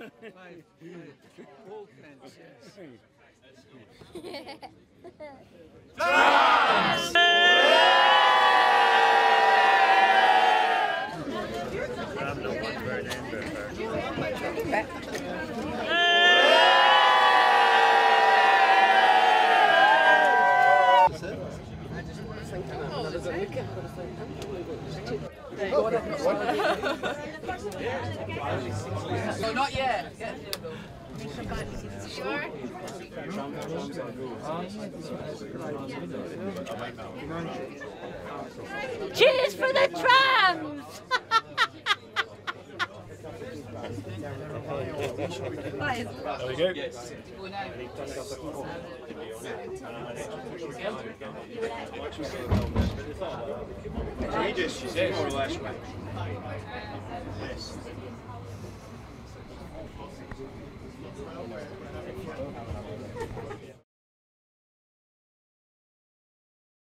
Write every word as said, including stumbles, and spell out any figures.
Five. Wall fence, yes. Trams! I'm not one for an Edinburgh Airport. No, not yet. Sure. Cheers for the trams! There we go. She just, she said more or less.